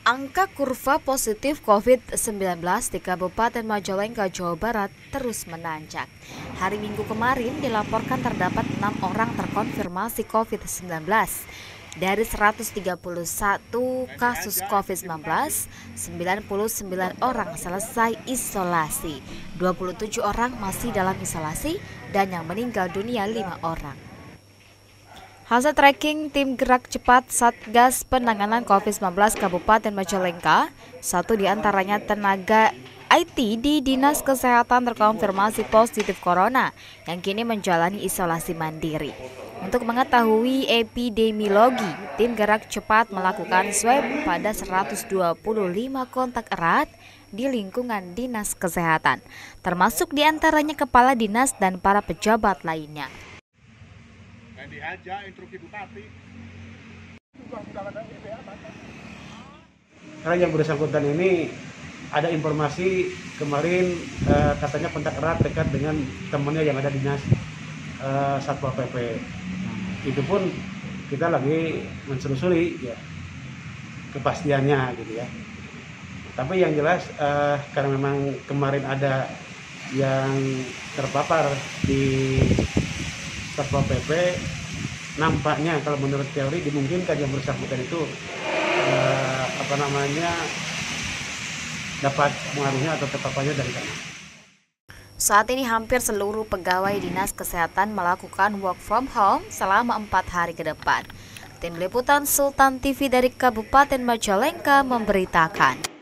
Angka kurva positif COVID-19 di Kabupaten Majalengka, Jawa Barat terus menanjak. Hari Minggu kemarin dilaporkan terdapat 6 orang terkonfirmasi COVID-19. Dari 131 kasus COVID-19, 99 orang selesai isolasi, 27 orang masih dalam isolasi, dan yang meninggal dunia 5 orang. Hasil tracking tim gerak cepat Satgas Penanganan COVID-19 Kabupaten Majalengka, satu di antaranya tenaga IT di Dinas Kesehatan terkonfirmasi positif corona yang kini menjalani isolasi mandiri. Untuk mengetahui epidemiologi, tim gerak cepat melakukan swab pada 125 kontak erat di lingkungan Dinas Kesehatan, termasuk di antaranya kepala dinas dan para pejabat lainnya. Diajak instruksi bupati. Karena yang bersangkutan ini ada informasi kemarin katanya kontak erat dekat dengan temannya yang ada di dinas Satpol PP. Itu pun kita lagi menselusuri ya kepastiannya gitu ya. Tapi yang jelas karena memang kemarin ada yang terpapar di Satpol PP, nampaknya kalau menurut teori dimungkinkan yang bersangkutan itu dapat pengaruhnya atau terpaparnya dari sana. Saat ini hampir seluruh pegawai Dinas Kesehatan melakukan work from home selama 4 hari ke depan. Tim Liputan Sultan TV dari Kabupaten Majalengka memberitakan.